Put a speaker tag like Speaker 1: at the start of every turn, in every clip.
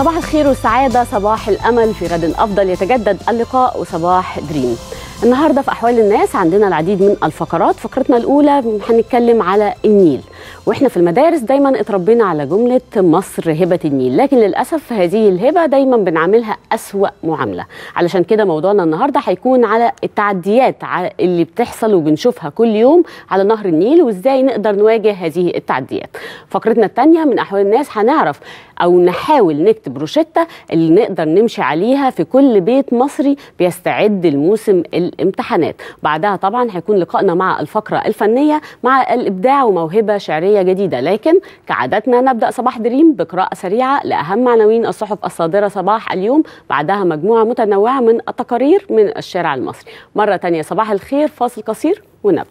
Speaker 1: صباح الخير والسعادة، صباح الأمل في غد أفضل، يتجدد اللقاء وصباح دريم. النهاردة في أحوال الناس عندنا العديد من الفقرات. فقرتنا الأولى هنتكلم على النيل، وإحنا في المدارس دايما اتربينا على جملة مصر هبة النيل، لكن للأسف هذه الهبة دايما بنعملها أسوأ معاملة. علشان كده موضوعنا النهاردة هيكون على التعديات اللي بتحصل وبنشوفها كل يوم على نهر النيل، وإزاي نقدر نواجه هذه التعديات. فقرتنا الثانية من أحوال الناس هنعرف أو نحاول نكتب روشتة اللي نقدر نمشي عليها في كل بيت مصري بيستعد لموسم الامتحانات. بعدها طبعا هيكون لقائنا مع الفقرة الفنية مع الإبداع وموهبة شعرية جديدة، لكن كعادتنا نبدأ صباح دريم بقراءة سريعة لأهم عناوين الصحف الصادرة صباح اليوم، بعدها مجموعة متنوعة من التقارير من الشارع المصري. مرة تانية صباح الخير، فاصل قصير ونبدأ.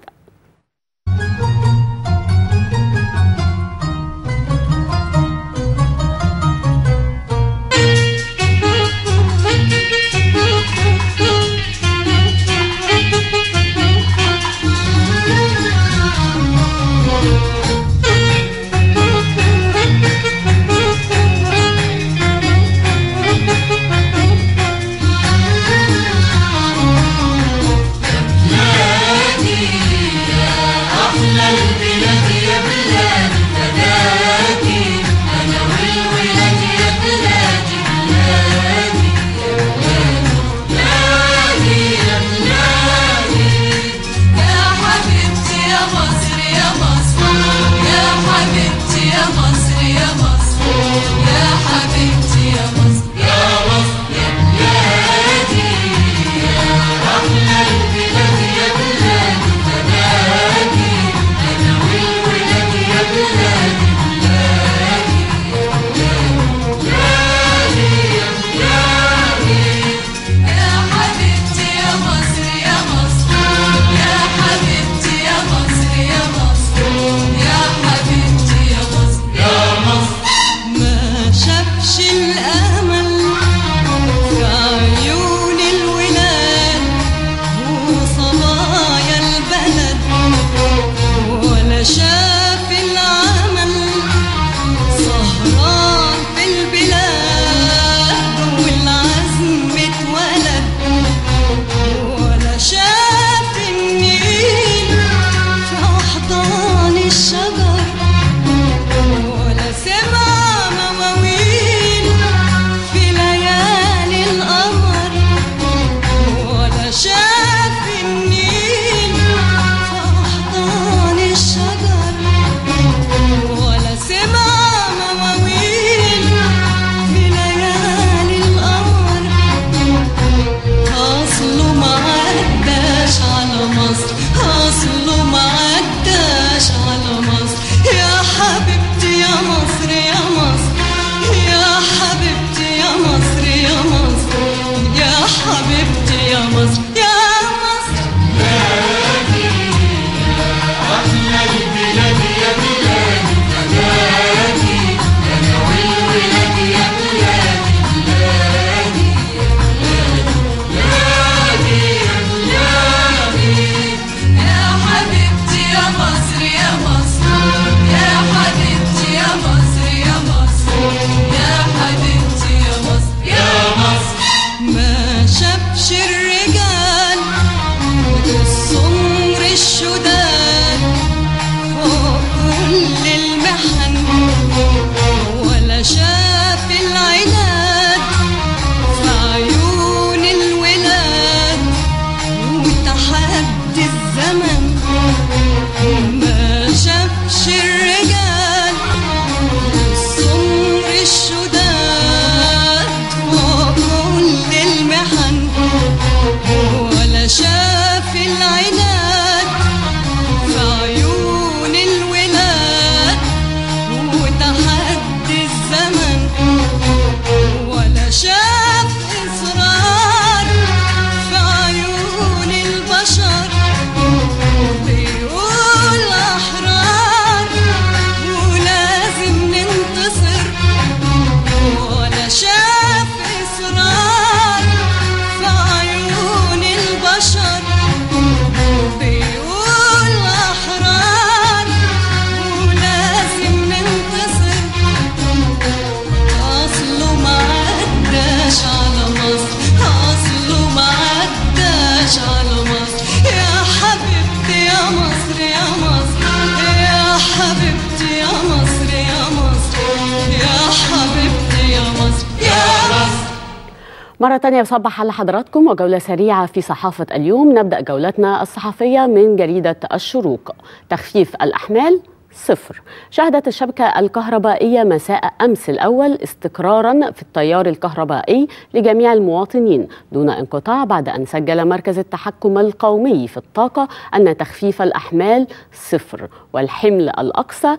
Speaker 1: مرة تانية بصبح على حضراتكم وجولة سريعة في صحافة اليوم. نبدأ جولتنا الصحفية من جريدة الشروق. تخفيف الأحمال صفر. شهدت الشبكة الكهربائية مساء أمس الأول استقرارا في التيار الكهربائي لجميع المواطنين دون انقطاع، بعد أن سجل مركز التحكم القومي في الطاقة أن تخفيف الأحمال صفر والحمل الأقصى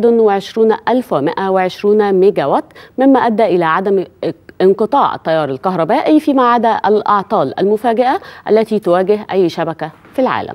Speaker 1: 21,120 ميجا وات، مما أدى إلى عدم انقطاع التيار الكهربائي فيما عدا الأعطال المفاجئة التي تواجه أي شبكة في العالم.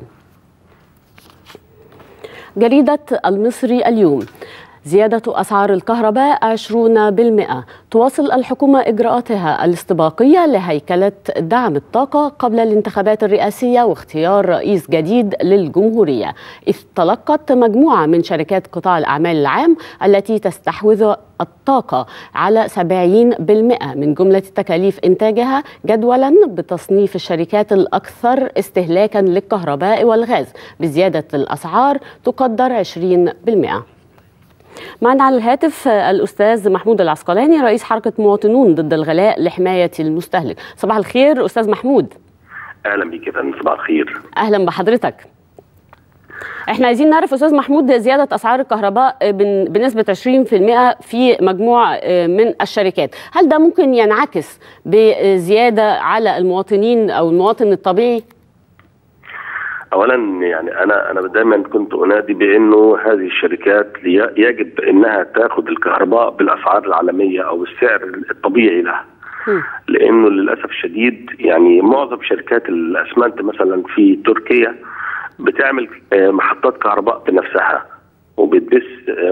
Speaker 1: جريدة المصري اليوم. زيادة أسعار الكهرباء 20%. تواصل الحكومة إجراءاتها الاستباقية لهيكلة دعم الطاقة قبل الانتخابات الرئاسية واختيار رئيس جديد للجمهورية، إذ تلقت مجموعة من شركات قطاع الأعمال العام التي تستحوذ الطاقة على 70% من جملة تكاليف إنتاجها جدولا بتصنيف الشركات الأكثر استهلاكا للكهرباء والغاز بزيادة الأسعار تقدر 20%. معنا على الهاتف الأستاذ محمود العسقلاني رئيس حركة مواطنون ضد الغلاء لحماية المستهلك. صباح الخير أستاذ محمود.
Speaker 2: أهلا بك يا فندم. صباح الخير.
Speaker 1: أهلا بحضرتك. احنا عايزين نعرف أستاذ محمود زيادة أسعار الكهرباء بنسبة 20% في مجموعة من الشركات، هل ده ممكن ينعكس بزيادة على المواطنين أو المواطن الطبيعي؟
Speaker 2: اولا يعني انا دايما كنت انادي بانه هذه الشركات يجب انها تاخذ الكهرباء بالاسعار العالميه او السعر الطبيعي لها، لانه للاسف الشديد يعني معظم شركات الاسمنت مثلا في تركيا بتعمل محطات كهرباء بنفسها وبتبث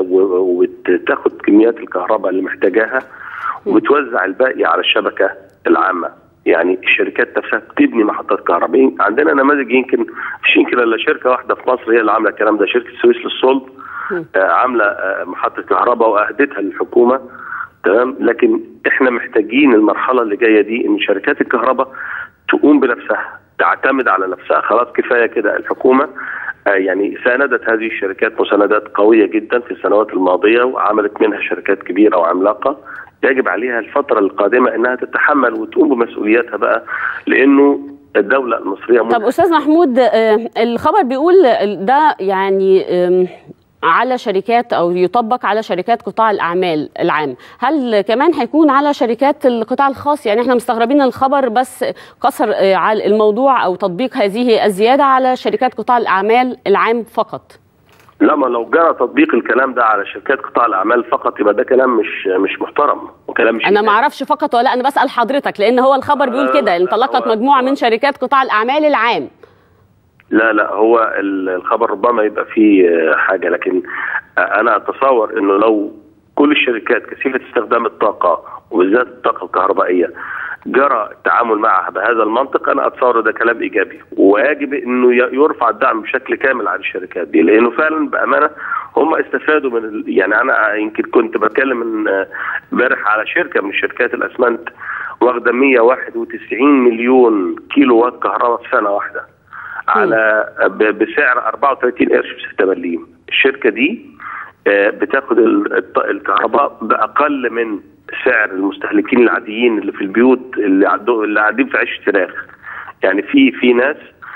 Speaker 2: وبتاخذ كميات الكهرباء اللي محتاجاها وبتوزع الباقي على الشبكه العامه. يعني الشركات نفسها بتبني محطات كهربائيه. عندنا نماذج يمكن الا شركه واحده في مصر هي اللي عامله الكلام ده، شركه السويس للصلب عامله محطه كهرباء واهدتها للحكومه، تمام. لكن احنا محتاجين المرحله اللي جايه دي ان شركات الكهرباء تقوم بنفسها، تعتمد على نفسها. خلاص كفايه كده. الحكومه يعني ساندت هذه الشركات مساندات قويه جدا في السنوات الماضيه وعملت منها شركات كبيره وعملاقه، يجب عليها الفترة القادمة انها تتحمل وتقوم بمسؤولياتها بقى، لانه الدولة المصرية
Speaker 1: طب استاذ محمود، الخبر بيقول ده يعني على شركات او يطبق على شركات قطاع الاعمال العام، هل كمان هيكون على شركات القطاع الخاص؟ يعني احنا مستغربين الخبر بس قصر على الموضوع او تطبيق هذه الزيادة على شركات قطاع الاعمال العام فقط.
Speaker 2: لما لو جرى تطبيق الكلام ده على شركات قطاع الاعمال فقط يبقى ده كلام مش محترم وكلام مش
Speaker 1: انا ما اعرفش فقط ولا، انا بسال حضرتك لان هو الخبر بيقول كده انطلقت مجموعه من شركات قطاع الاعمال العام.
Speaker 2: لا هو الخبر ربما يبقى فيه حاجه، لكن انا اتصور انه لو كل الشركات كثيفه استخدام الطاقه وبالذات الطاقه الكهربائيه جرى التعامل معها بهذا المنطق، انا اتصور ده كلام ايجابي، ويجب انه يرفع الدعم بشكل كامل على الشركات دي، لانه فعلا بامانه هم استفادوا من يعني انا يمكن كنت بتكلم امبارح على شركه من شركات الاسمنت واخده 191 مليون كيلو وات كهرباء في سنه واحده على بسعر 34 قرش في 6 مليم. الشركه دي بتاخد الكهرباء باقل من سعر المستهلكين العاديين اللي في البيوت اللي قاعدين في عيش فراخ. يعني في ناس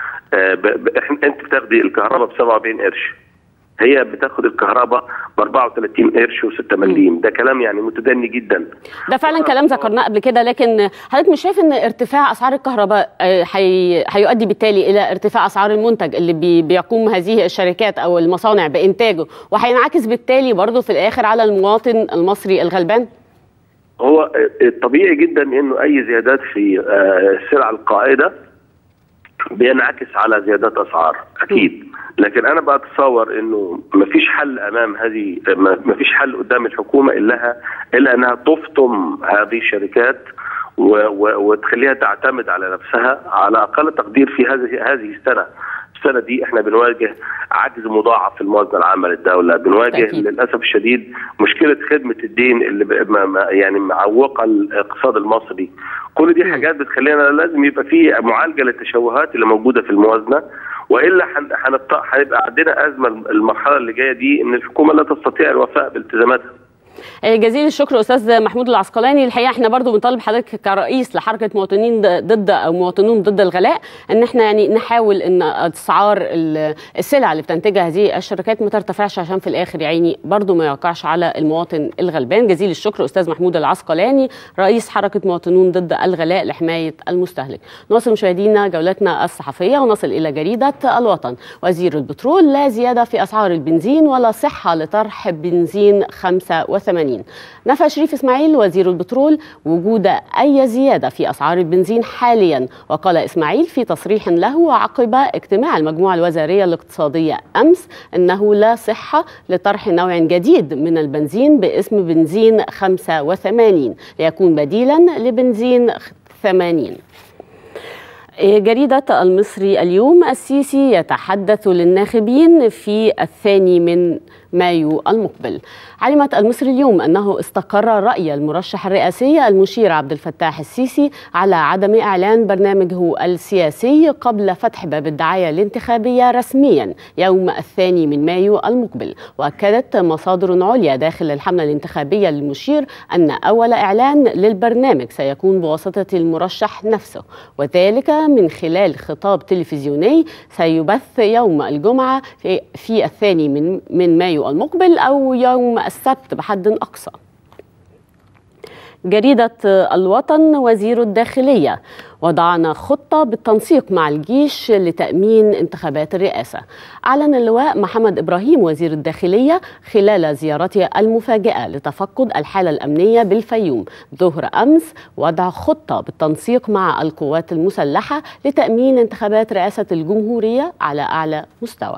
Speaker 2: انت بتاخدي الكهرباء ب 47 قرش، هي بتاخد الكهرباء ب 34 قرش و6 مليم. ده كلام يعني متدني جدا.
Speaker 1: ده فعلا كلام ذكرناه قبل كده، لكن حضرتك مش شايف ان ارتفاع اسعار الكهرباء هيؤدي بالتالي الى ارتفاع اسعار المنتج اللي بيقوم هذه الشركات او المصانع بانتاجه، وهينعكس بالتالي برضه في الاخر على المواطن المصري الغلبان؟
Speaker 2: هو الطبيعي جدا انه اي زيادات في السلع القائده بينعكس على زيادات اسعار اكيد، لكن انا بتصور انه مفيش حل امام هذه، مفيش حل قدام الحكومه الا انها تفطم هذه الشركات وتخليها تعتمد على نفسها على اقل تقدير في هذه السنه دي. احنا بنواجه عجز مضاعف في الموازنه العامه للدوله، بنواجه للاسف الشديد مشكله خدمه الدين اللي يعني معوقه الاقتصاد المصري. كل دي حاجات بتخلينا لازم يبقى في معالجه للتشوهات اللي موجوده في الموازنه، والا هيبقى عندنا ازمه المرحله اللي جايه دي ان الحكومه لا تستطيع الوفاء بالتزاماتها.
Speaker 1: جزيل الشكر استاذ محمود العسقلاني. الحقيقه احنا برضو بنطالب حضرتك كرئيس لحركه مواطنين مواطنون ضد الغلاء ان احنا يعني نحاول ان اسعار السلع اللي بتنتجها هذه الشركات ما ترتفعش، عشان في الاخر يعني برضو ما يوقعش على المواطن الغلبان. جزيل الشكر استاذ محمود العسقلاني رئيس حركه مواطنون ضد الغلاء لحمايه المستهلك. نواصل مشاهدينا جولتنا الصحفيه ونصل الى جريده الوطن. وزير البترول: لا زياده في اسعار البنزين ولا صحه لطرح بنزين 85. نفى شريف إسماعيل وزير البترول وجود أي زيادة في أسعار البنزين حاليا. وقال إسماعيل في تصريح له عقب اجتماع المجموعة الوزارية الاقتصادية أمس أنه لا صحة لطرح نوع جديد من البنزين باسم بنزين 85 ليكون بديلا لبنزين 80. جريدة المصري اليوم: السيسي يتحدث للناخبين في 2 مايو المقبل. علمت المصري اليوم أنه استقر رأي المرشح الرئاسي المشير عبد الفتاح السيسي على عدم إعلان برنامجه السياسي قبل فتح باب الدعاية الانتخابية رسميا يوم 2 مايو المقبل. وأكدت مصادر عليا داخل الحملة الانتخابية للمشير أن أول إعلان للبرنامج سيكون بواسطة المرشح نفسه، وذلك من خلال خطاب تلفزيوني سيبث يوم الجمعة في 2 مايو المقبل أو يوم السبت بحد أقصى. جريدة الوطن: وزير الداخلية: وضعنا خطة بالتنسيق مع الجيش لتأمين انتخابات الرئاسة. أعلن اللواء محمد إبراهيم وزير الداخلية خلال زيارته المفاجئة لتفقد الحالة الأمنية بالفيوم ظهر أمس وضع خطة بالتنسيق مع القوات المسلحة لتأمين انتخابات رئاسة الجمهورية على أعلى مستوى.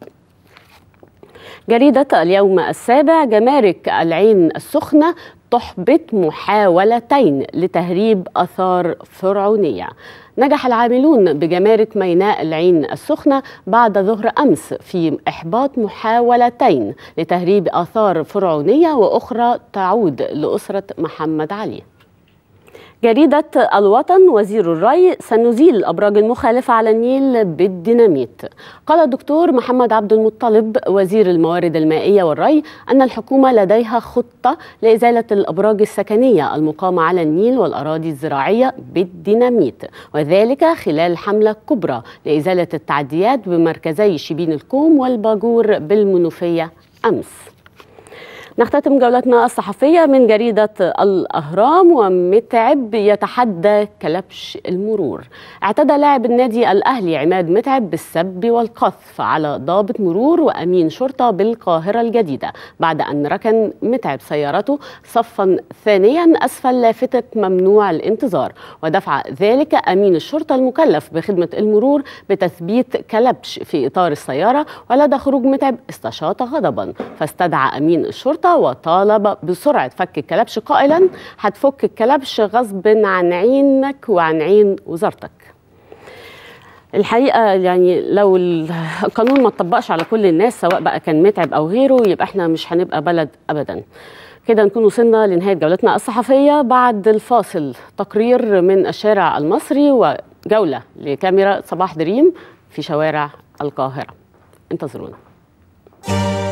Speaker 1: جريدة اليوم السابع: جمارك العين السخنة تحبط محاولتين لتهريب آثار فرعونية. نجح العاملون بجمارك ميناء العين السخنة بعد ظهر أمس في إحباط محاولتين لتهريب آثار فرعونية وأخرى تعود لأسرة محمد علي. جريدة الوطن: وزير الري: سنزيل الأبراج المخالفة على النيل بالديناميت. قال الدكتور محمد عبد المطلب وزير الموارد المائية والري أن الحكومة لديها خطة لإزالة الأبراج السكنية المقامة على النيل والأراضي الزراعية بالديناميت، وذلك خلال حملة كبرى لإزالة التعديات بمركزي شبين الكوم والباجور بالمنوفية أمس. نختتم جولتنا الصحفية من جريدة الأهرام: ومتعب يتحدى كلبش المرور. اعتدى لاعب النادي الأهلي عماد متعب بالسب والقذف على ضابط مرور وأمين شرطة بالقاهرة الجديدة بعد أن ركن متعب سيارته صفا ثانيا أسفل لافتة ممنوع الانتظار، ودفع ذلك أمين الشرطة المكلف بخدمة المرور بتثبيت كلبش في إطار السيارة. ولدى خروج متعب استشاط غضبا فاستدعى أمين الشرطة وطالب بسرعة فك الكلبش قائلا: هتفك الكلبش غصب عن عينك وعن عين وزارتك. الحقيقة يعني لو القانون ما اتطبقش على كل الناس سواء بقى كان متعب أو غيره يبقى احنا مش هنبقى بلد أبدا. كده نكون وصلنا لنهاية جولتنا الصحفية. بعد الفاصل تقرير من الشارع المصري وجولة لكاميرا صباح دريم في شوارع القاهرة. انتظرونا.